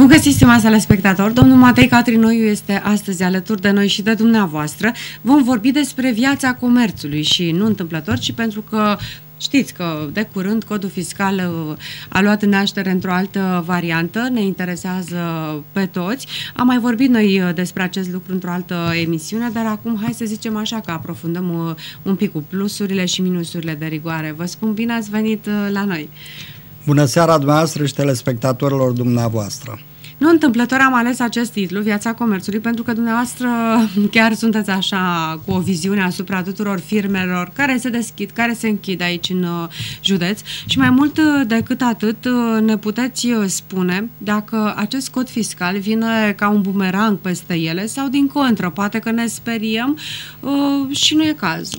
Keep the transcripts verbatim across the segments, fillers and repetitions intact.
Bun găsit, stimați telespectatori! Domnul Matei Catrinoiu este astăzi alături de noi și de dumneavoastră. Vom vorbi despre viața comerțului și nu întâmplător, ci pentru că știți că de curând codul fiscal a luat naștere într-o altă variantă, ne interesează pe toți. Am mai vorbit noi despre acest lucru într-o altă emisiune, dar acum hai să zicem așa că aprofundăm un pic cu plusurile și minusurile de rigoare. Vă spun bine ați venit la noi! Bună seara dumneavoastră și telespectatorilor dumneavoastră! Nu întâmplător am ales acest titlu, Viața comerțului, pentru că dumneavoastră chiar sunteți așa cu o viziune asupra tuturor firmelor care se deschid, care se închid aici în uh, județ și mai mult decât atât uh, ne puteți spune dacă acest cod fiscal vine ca un bumerang peste ele sau din contră, poate că ne speriem uh, și nu e cazul.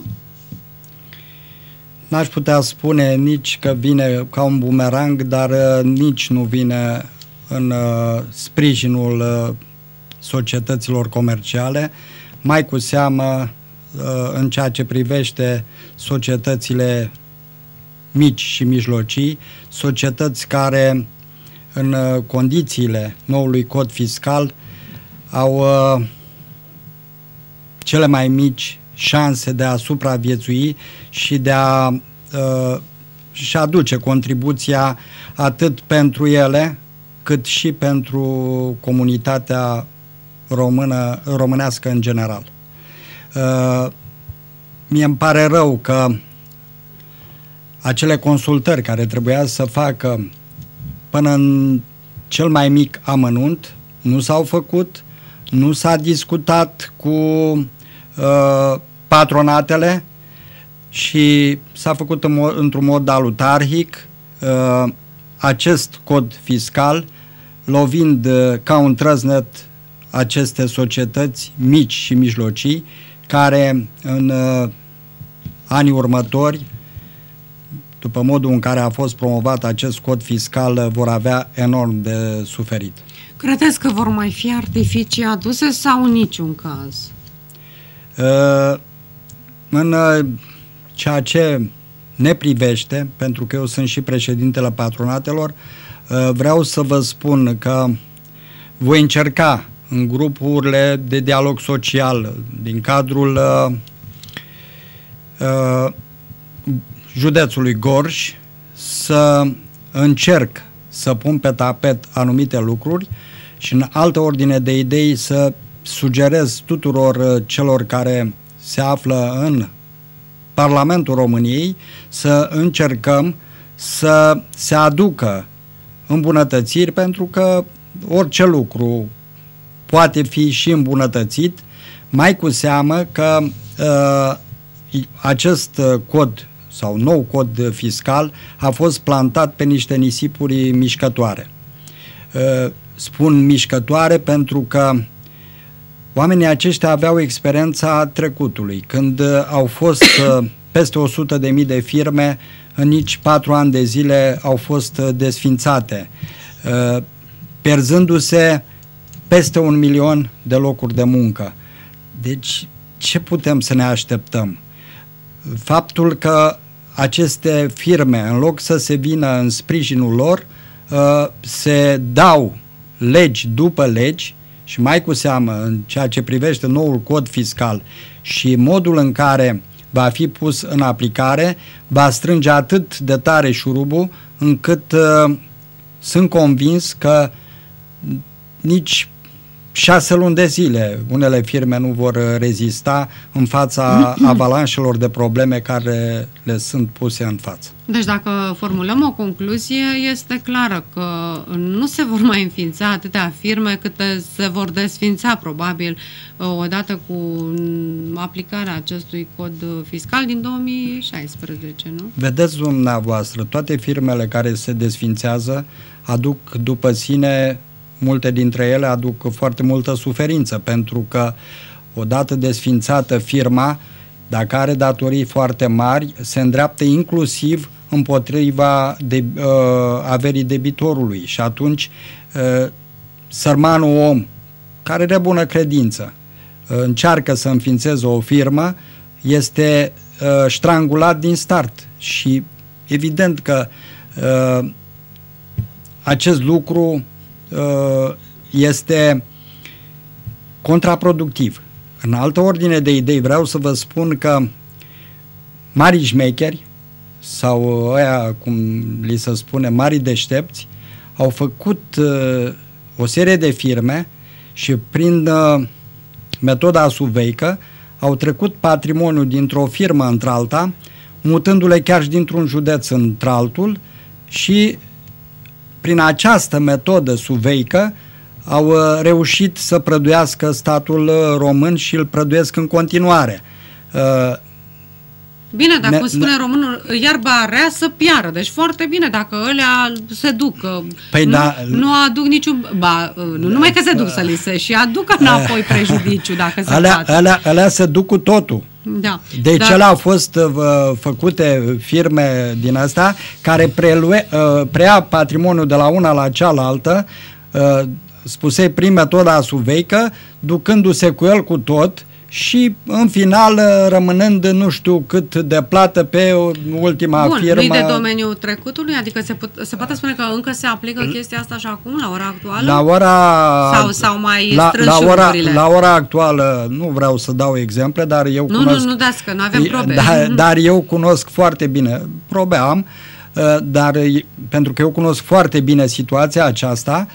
N-aș putea spune nici că vine ca un bumerang, dar uh, nici nu vine în uh, sprijinul uh, societăților comerciale, mai cu seamă uh, în ceea ce privește societățile mici și mijlocii, societăți care în uh, condițiile noului cod fiscal au uh, cele mai mici șanse de a supraviețui și de a uh, și aduce contribuția atât pentru ele, cât și pentru comunitatea română, românească în general. Uh, mie îmi pare rău că acele consultări care trebuia să facă până în cel mai mic amănunt nu s-au făcut, nu s-a discutat cu uh, patronatele și s-a făcut în mod, într-un mod alutarhic. Uh, acest cod fiscal, lovind uh, ca un trăznet aceste societăți mici și mijlocii, care în uh, anii următori, după modul în care a fost promovat acest cod fiscal, uh, vor avea enorm de suferit. Credeți că vor mai fi artificii aduse sau în niciun caz? Uh, în uh, ceea ce ne privește, pentru că eu sunt și președintele patronatelor, vreau să vă spun că voi încerca în grupurile de dialog social din cadrul uh, uh, județului Gorj să încerc să pun pe tapet anumite lucruri și în altă ordine de idei să sugerez tuturor celor care se află în Parlamentul României să încercăm să se aducă îmbunătățiri, pentru că orice lucru poate fi și îmbunătățit, mai cu seamă că uh, acest cod sau nou cod fiscal a fost plantat pe niște nisipuri mișcătoare. Uh, spun mișcătoare pentru că oamenii aceștia aveau experiența trecutului, când au fost uh, peste o sută de mii de firme, în nici patru ani de zile au fost desfințate, uh, pierzându-se peste un milion de locuri de muncă. Deci, ce putem să ne așteptăm? Faptul că aceste firme, în loc să se vină în sprijinul lor, uh, se dau legi după legi, și mai cu seamă în ceea ce privește noul cod fiscal și modul în care va fi pus în aplicare, va strânge atât de tare șurubul încât uh, sunt convins că nici șase luni de zile unele firme nu vor rezista în fața avalanșelor de probleme care le sunt puse în față. Deci dacă formulăm o concluzie, este clară că nu se vor mai înființa atâtea firme câte se vor desfința probabil odată cu aplicarea acestui cod fiscal din două mii șaisprezece, nu? Vedeți dumneavoastră, toate firmele care se desfințează aduc după sine, multe dintre ele aduc foarte multă suferință, pentru că odată desfințată firma, dacă are datorii foarte mari, se îndreaptă inclusiv împotriva de, uh, averii debitorului și atunci uh, sărmanul om, care de bună credință uh, încearcă să înființeze o firmă, este uh, ștrangulat din start și evident că uh, acest lucru uh, este contraproductiv. În altă ordine de idei vreau să vă spun că mari șmecheri sau aia, cum li se spune, mari deștepți, au făcut uh, o serie de firme și prin uh, metoda suveică au trecut patrimoniul dintr-o firmă într-alta, mutându-le chiar și dintr-un județ într-altul și prin această metodă suveică au uh, reușit să prăduiască statul uh, român și îl prăduiesc în continuare. Uh, Bine, dacă ne, spune ne, românul, iarba rea să piară. Deci foarte bine, dacă ălea se duc. Păi nu, da, nu aduc niciun... Ba, nu numai că se duc să li se și aduc înapoi prejudiciu, dacă se alea, poate. Alea, alea se duc cu totul. Da. Deci Dar... ele au fost uh, făcute firme din astea care prelue, uh, preia patrimoniul de la una la cealaltă, uh, spusei prin metoda suveică, ducându-se cu el cu tot și în final rămânând nu știu cât de plată pe ultima Bun, firmă. nu de domeniul trecutului? Adică se, put, se poate spune că încă se aplică chestia asta și acum, la ora actuală? La ora... Sau, sau mai la, strânși la, ora, lucrurile? la ora actuală, nu vreau să dau exemple, dar eu nu, cunosc... Nu, nu dați, că nu avem probe. Da, dar eu cunosc foarte bine, probe am, dar pentru că eu cunosc foarte bine situația aceasta,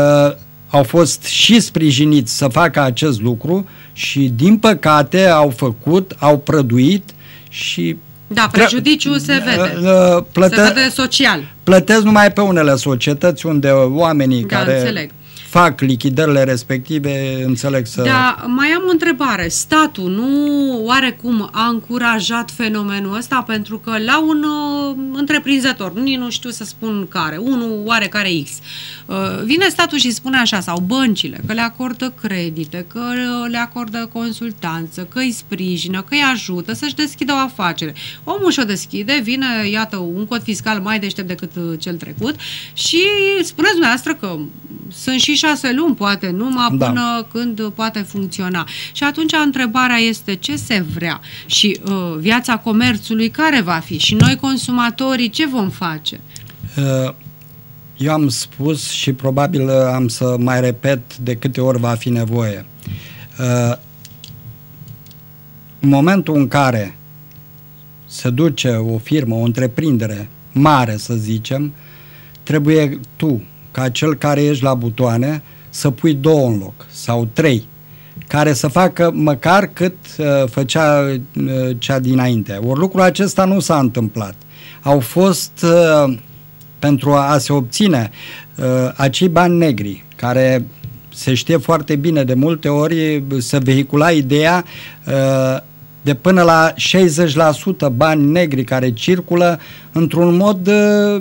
au fost și sprijiniți să facă acest lucru și, din păcate, au făcut, au prăduit și... Da, prejudiciul se vede. Plăte, se vede social. Plătesc numai pe unele societăți unde oamenii da, care înțeleg. fac lichidările respective înțeleg să... Da, mai am o întrebare. Statul nu oarecum a încurajat fenomenul ăsta? Pentru că la un uh, întreprinzător, nici nu știu să spun care, unul oarecare X, uh, vine statul și spune așa, sau băncile, că le acordă credite, că le acordă consultanță, că îi sprijină, că îi ajută să-și deschidă o afacere. Omul și-o deschide, vine, iată, un cod fiscal mai deștept decât cel trecut și spuneți dumneavoastră că sunt și șase luni, poate, numai da. până când poate funcționa. Și atunci întrebarea este ce se vrea și uh, viața comerțului care va fi și noi consumatorii ce vom face? Eu am spus și probabil am să mai repet de câte ori va fi nevoie. În momentul în care se duce o firmă, o întreprindere mare, să zicem, trebuie tu, ca cel care ești la butoane, să pui două în loc sau trei, care să facă măcar cât uh, făcea uh, cea dinainte. Ori lucrul acesta nu s-a întâmplat. Au fost, uh, pentru a se obține uh, acei bani negri, care se știe foarte bine, de multe ori se vehicula ideea uh, de până la șaizeci la sută bani negri care circulă într-un mod uh,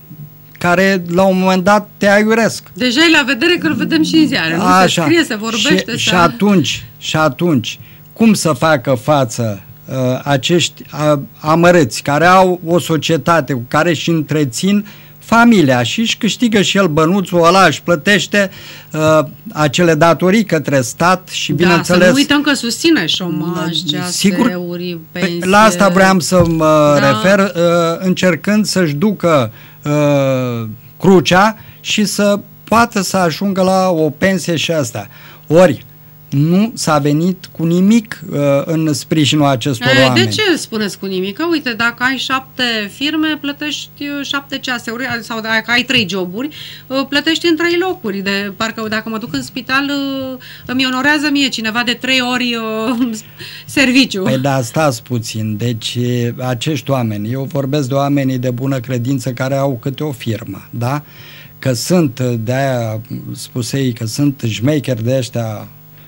care la un moment dat te aiuresc. Deja e la vedere că îl vedem și în ziare. Nu Așa. se scrie, se vorbește. Și, să... și atunci, și atunci, cum să facă față uh, acești uh, amărâți care au o societate cu care își întrețin familia și își câștigă și el bănuțul ăla, își plătește uh, acele datorii către stat și bineînțeles... Da, să nu uităm că susține șomaj, ceaseuri, pensie... La asta vreau să mă da. refer, uh, încercând să-și ducă uh, crucea și să poată să ajungă la o pensie și asta. Ori, nu s-a venit cu nimic uh, în sprijinul acestor e, oameni. De ce spuneți cu nimic? Că, uite, dacă ai șapte firme, plătești șapte ceaseuri, sau dacă ai trei joburi, uh, plătești în trei locuri. De, parcă dacă mă duc în spital, uh, îmi onorează mie cineva de trei ori uh, serviciu. Păi da, stați puțin. Deci, acești oameni, eu vorbesc de oamenii de bună credință care au câte o firmă, da? Că sunt, de-aia spusei, că sunt șmecheri de ăștia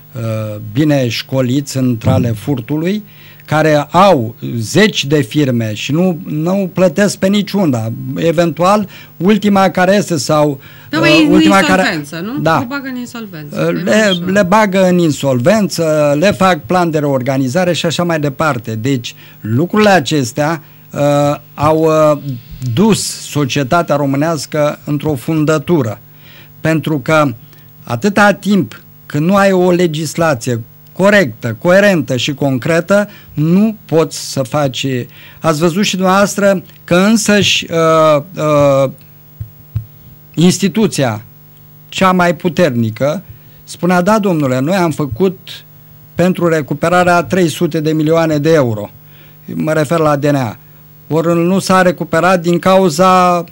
bine școliți în trale furtului, care au zeci de firme și nu, nu plătesc pe niciuna. Eventual, ultima care este sau... Da, uh, ultima în insolvență, care, nu? da, le bagă în insolvență. Le, le bagă în insolvență, le fac plan de reorganizare și așa mai departe. Deci, lucrurile acestea uh, au uh, dus societatea românească într-o fundătură. Pentru că atâta timp când nu ai o legislație corectă, coerentă și concretă, nu poți să faci... Ați văzut și dumneavoastră că însăși uh, uh, instituția cea mai puternică, spunea, da, domnule, noi am făcut pentru recuperarea trei sute de milioane de euro. Mă refer la D N A. Ori nu s-a recuperat din cauza,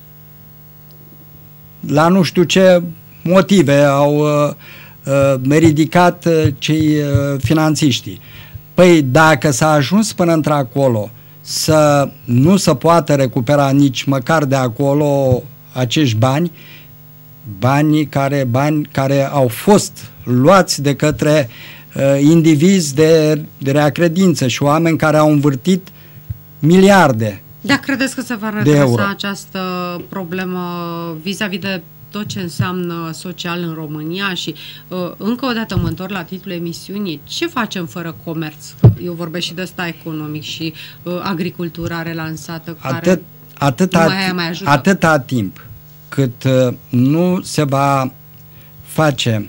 la nu știu ce motive au uh, uh, ridicat uh, cei uh, finanțiștii. Păi dacă s-a ajuns până într-acolo să nu se poată recupera nici măcar de acolo acești bani, bani care, bani care au fost luați de către uh, indivizi de, de rea credință și oameni care au învârtit miliarde. Da, credeți că se va redresa această problemă vis-a-vis de tot ce înseamnă social în România? Și uh, încă o dată mă întorc la titlul emisiunii. Ce facem fără comerț? Eu vorbesc și de ăsta economic și uh, agricultura relansată care Atât, atâta, nu mai, mai ajută. Atâta timp cât uh, nu se va face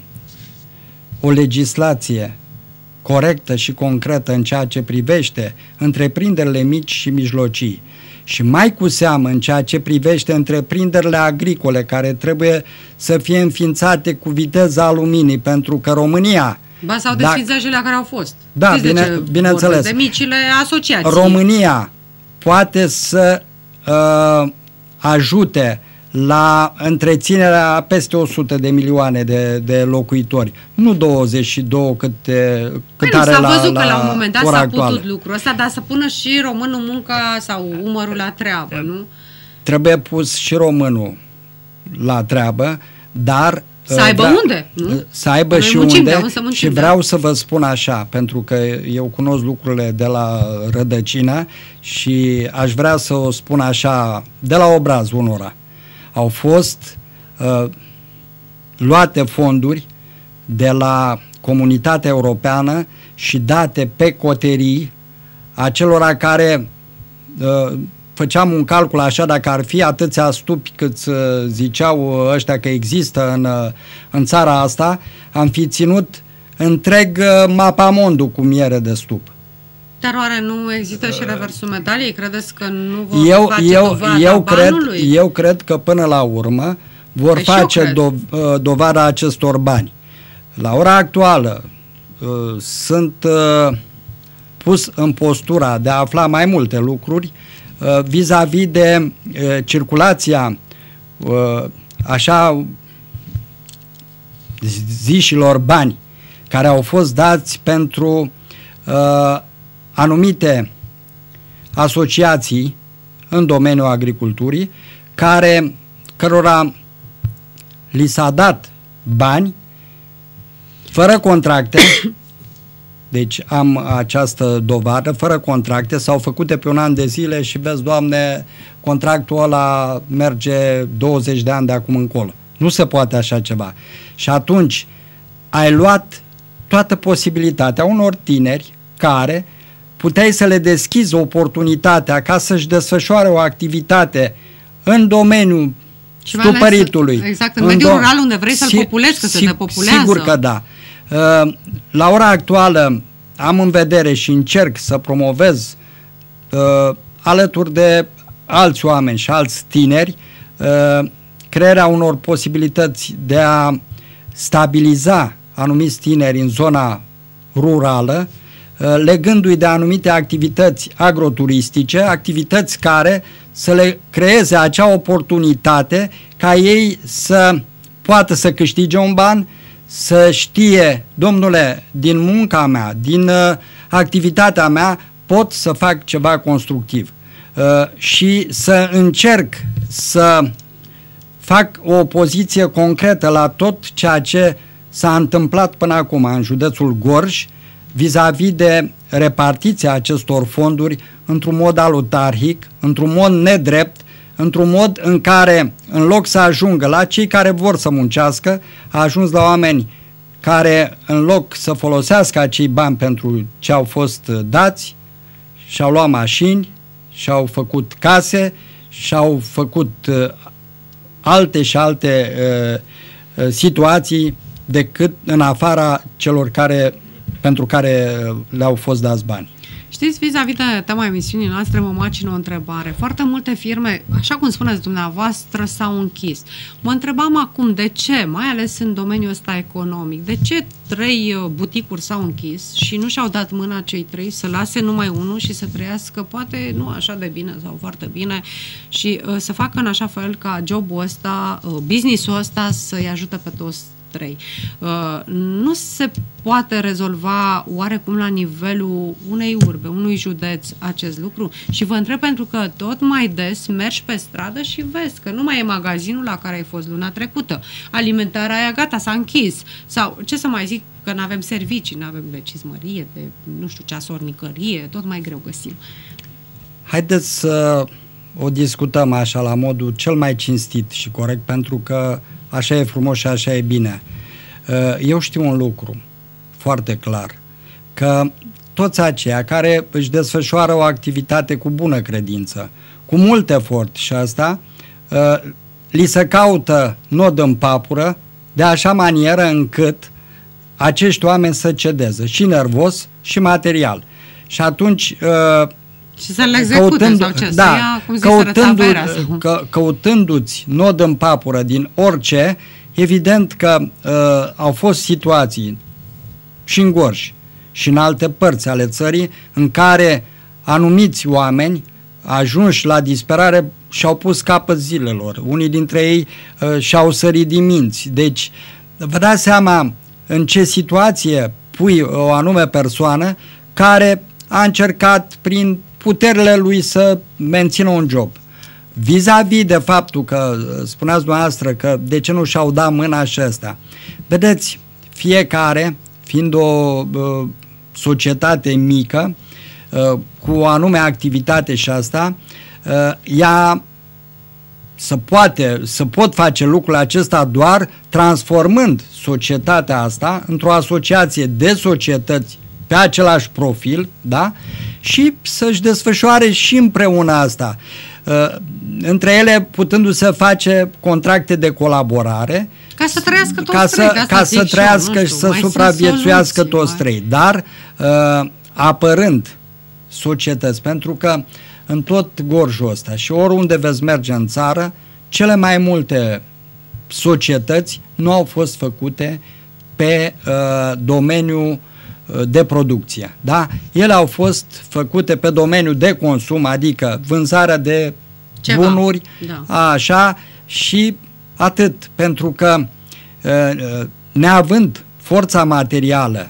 o legislație corectă și concretă în ceea ce privește întreprinderile mici și mijlocii și mai cu seamă în ceea ce privește întreprinderile agricole care trebuie să fie înființate cu viteza luminii, pentru că România... Ba, sau desfințat cele care au fost. Da, bine, bineînțeles. De micile asociații. România poate să uh, ajute la întreținerea a peste o sută de milioane de, de locuitori, nu douăzeci și doi cât, cât are la, s-a văzut la că la un moment dat s-a actuală. putut lucrul ăsta, dar să pună și românul munca sau umărul la treabă, nu? Trebuie pus și românul la treabă, dar să aibă vrea, unde, nu? Să aibă Noi și muncim, unde muncim, și vreau să vă spun așa, pentru că eu cunosc lucrurile de la rădăcină și aș vrea să o spun așa, de la obraz unora. Au fost uh, luate fonduri de la Comunitatea Europeană și date pe coterii acelora care uh, făceam un calcul așa, dacă ar fi atâția stupi cât uh, ziceau ăștia că există în, uh, în țara asta, am fi ținut întreg uh, mapamondul cu miere de stup. Dar oare nu există și reversul medaliei? Credeți că nu vor eu, face eu, dovada eu cred, banului? eu cred că până la urmă vor Păi face do- dovada acestor bani. La ora actuală uh, sunt uh, pus în postura de a afla mai multe lucruri uh, vis-a-vis de uh, circulația uh, așa zișilor bani care au fost dați pentru uh, anumite asociații în domeniul agriculturii, care, cărora li s-a dat bani fără contracte, deci am această dovadă, fără contracte, s-au făcut de pe un an de zile și vezi, Doamne, contractul ăla merge douăzeci de ani de acum încolo. Nu se poate așa ceva. Și atunci ai luat toată posibilitatea unor tineri care puteai să le deschizi oportunitatea ca să-și desfășoare o activitate în domeniul și stupăritului. Exact, în mediul rural unde vrei să-l populezi, că se depopulează. Sigur că da. La ora actuală am în vedere și încerc să promovez alături de alți oameni și alți tineri crearea unor posibilități de a stabiliza anumiți tineri în zona rurală, legându-i de anumite activități agroturistice, activități care să le creeze acea oportunitate ca ei să poată să câștige un ban, să știe, domnule, din munca mea, din uh, activitatea mea, pot să fac ceva constructiv. Uh, și să încerc să fac o poziție concretă la tot ceea ce s-a întâmplat până acum în județul Gorj, vis-a-vis de repartiția acestor fonduri într-un mod alutarhic, într-un mod nedrept, într-un mod în care, în loc să ajungă la cei care vor să muncească, a ajuns la oameni care, în loc să folosească acei bani pentru ce au fost dați, și-au luat mașini, și-au făcut case, și-au făcut uh, alte și alte uh, uh, situații decât în afara celor care pentru care le-au fost dați bani. Știți, vis-a-vis de tema emisiunii noastre, mă macină o întrebare. Foarte multe firme, așa cum spuneți dumneavoastră, s-au închis. Mă întrebam acum de ce, mai ales în domeniul ăsta economic, de ce trei buticuri s-au închis și nu și-au dat mâna cei trei să lase numai unul și să trăiască poate nu așa de bine sau foarte bine și uh, să facă în așa fel ca jobul ăsta, uh, business-ul ăsta să-i ajute pe toți trei. Uh, nu se poate rezolva oarecum la nivelul unei urbe, unui județ acest lucru? Și vă întreb pentru că tot mai des mergi pe stradă și vezi că nu mai e magazinul la care ai fost luna trecută. Alimentarea aia gata, s-a închis. Sau, ce să mai zic, că nu avem servicii, nu avem de cizmărie, de, nu știu, ceasornicărie, tot mai greu găsim. Haideți să o discutăm așa la modul cel mai cinstit și corect, pentru că așa e frumos și așa e bine. Eu știu un lucru foarte clar, că toți aceia care își desfășoară o activitate cu bună credință, cu mult efort și asta, li se caută nod în papură de așa manieră încât acești oameni să cedeze și nervos și material. Și atunci și să le execute căutând, sau ce? Da, să ia, cum zis, căutându, sau... că, căutându-ți nod în papură din orice, evident că uh, au fost situații și în Gorj și în alte părți ale țării în care anumiți oameni ajunși la disperare și-au pus capăt zilelor. Unii dintre ei uh, și-au sărit din minți. Deci, vă dați seama în ce situație pui o anume persoană care a încercat prin puterile lui să mențină un job. Vis-a-vis de faptul că spuneați dumneavoastră că de ce nu și-au dat mâna și ăsta. Vedeți, fiecare, fiind o uh, societate mică, uh, cu o anume activitate și asta, uh, ea să poate, să pot face lucrul acesta doar transformând societatea asta într-o asociație de societăți pe același profil, da? Și să-și desfășoare și împreună asta. Uh, între ele putându-se face contracte de colaborare ca să trăiască toți ca trei, să, ca să trăiască și să supraviețuiască toți mai... trei, dar uh, apărând societăți, pentru că în tot Gorjul ăsta și oriunde veți merge în țară, cele mai multe societăți nu au fost făcute pe uh, domeniul de producție. Da? Ele au fost făcute pe domeniul de consum, adică vânzarea de ceva, bunuri, da. Așa, și atât, pentru că neavând forța materială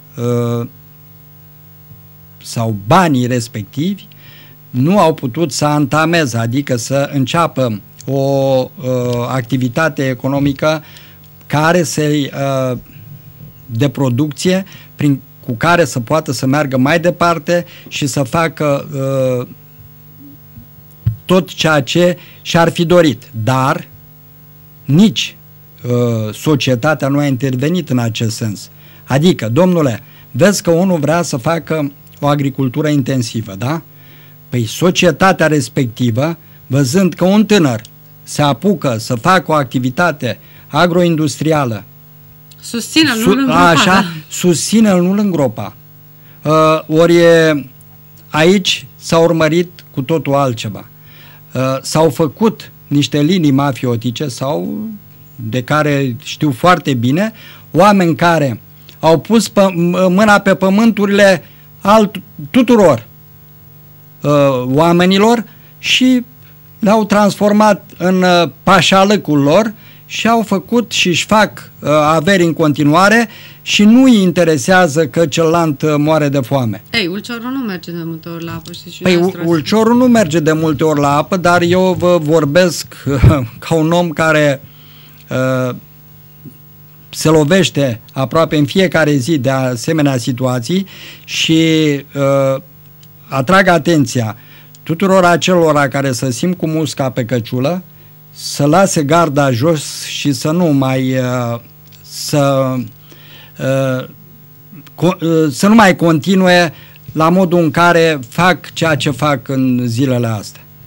sau banii respectivi, nu au putut să antameze, adică să înceapă o activitate economică care se de producție prin, cu care să poată să meargă mai departe și să facă uh, tot ceea ce și-ar fi dorit. Dar nici uh, societatea nu a intervenit în acest sens. Adică, domnule, vezi că unul vrea să facă o agricultură intensivă, da? Păi societatea respectivă, văzând că un tânăr se apucă să facă o activitate agroindustrială, susține-l, nu-l îngropa. Așa, da. susține-l, nu-l îngropa. Uh, ori aici s-a urmărit cu totul altceva. Uh, s-au făcut niște linii mafiotice sau de care știu foarte bine, oameni care au pus pe, mâna pe pământurile alt, tuturor uh, oamenilor și le-au transformat în uh, pașalăcul lor și au făcut și își fac uh, averi în continuare și nu îi interesează că celălalt uh, moare de foame. Ei, ulciorul nu merge de multe ori la apă. Și păi, ulciorul nu merge de multe ori la apă, dar eu vă vorbesc uh, ca un om care uh, se lovește aproape în fiecare zi de asemenea situații și uh, atrag atenția tuturor acelora care să simt cu musca pe căciulă, să lase garda jos și să nu mai uh, să, uh, co- uh, să nu mai continue la modul în care fac ceea ce fac în zilele astea.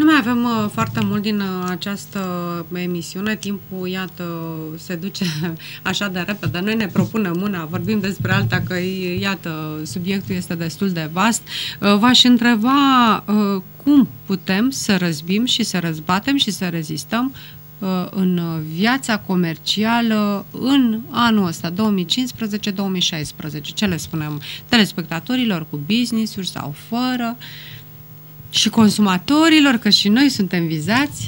Nu mai avem uh, foarte mult din uh, această emisiune. Timpul, iată, se duce așa de repede. Noi ne propunem una, vorbim despre alta, că, iată, subiectul este destul de vast. Uh, v-aș întreba uh, cum putem să răzbim și să răzbatem și să rezistăm în viața comercială în anul ăsta, două mii cincisprezece două mii șaisprezece. Ce le spunem telespectatorilor cu business-uri sau fără și consumatorilor, că și noi suntem vizați?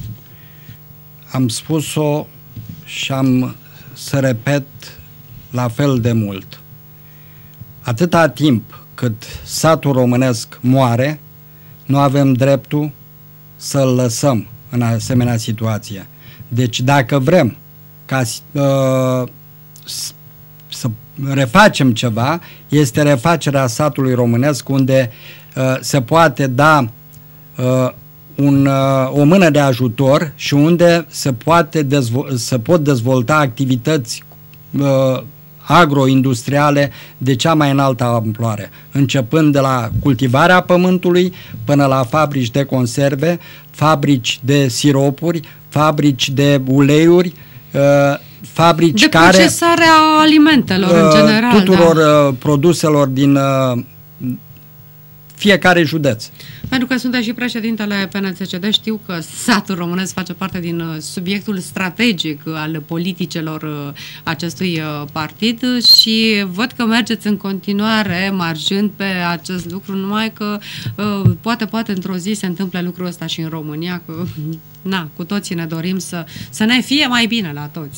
Am spus-o și am să repet la fel de mult. Atâta timp cât satul românesc moare, nu avem dreptul să-l lăsăm în asemenea situație. Deci dacă vrem ca uh, să refacem ceva, este refacerea satului românesc, unde uh, se poate da uh, un, uh, o mână de ajutor și unde se, poate dezvo- se pot dezvolta activități uh, agroindustriale de cea mai înaltă amploare, începând de la cultivarea pământului până la fabrici de conserve, fabrici de siropuri, fabrici de uleiuri, uh, fabrici de care... De procesarea alimentelor, uh, în general. Tuturor da. uh, produselor din uh, fiecare județ. Pentru că sunteți și președintele P N C C D, știu că satul românesc face parte din subiectul strategic al politicilor acestui partid și văd că mergeți în continuare marjând pe acest lucru, numai că poate, poate într-o zi se întâmple lucrul ăsta și în România, că na, cu toții ne dorim să, să ne fie mai bine la toți.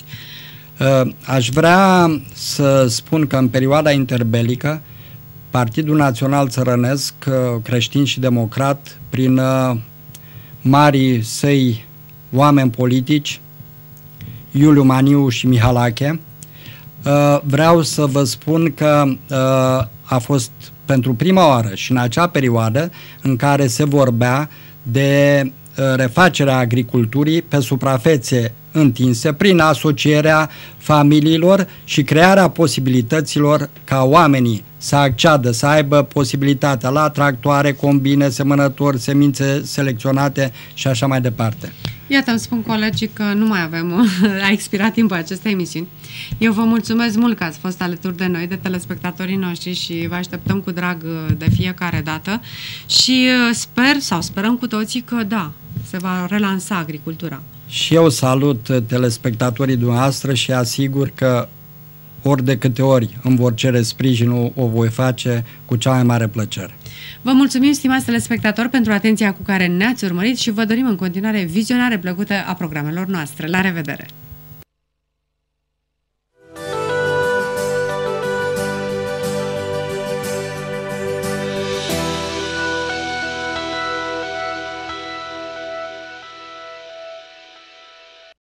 Aș vrea să spun că în perioada interbelică Partidul Național Țărănesc, creștin și democrat, prin uh, marii săi oameni politici, Iuliu Maniu și Mihalache, uh, vreau să vă spun că uh, a fost pentru prima oară și în acea perioadă în care se vorbea de uh, refacerea agriculturii pe suprafețe întinse prin asocierea familiilor și crearea posibilităților ca oamenii să acceadă, să aibă posibilitatea la tractoare, combine, semănători, semințe selecționate și așa mai departe. Iată, îmi spun colegii că nu mai avem, a expirat timpul acestei emisiuni. Eu vă mulțumesc mult că ați fost alături de noi, de telespectatorii noștri și vă așteptăm cu drag de fiecare dată și sper, sau sperăm cu toții că da, se va relansa agricultura. Și eu salut telespectatorii dumneavoastră și asigur că ori de câte ori îmi vor cere sprijinul, o voi face cu cea mai mare plăcere. Vă mulțumim, stimați telespectatori, pentru atenția cu care ne-ați urmărit și vă dorim în continuare vizionare plăcută a programelor noastre. La revedere!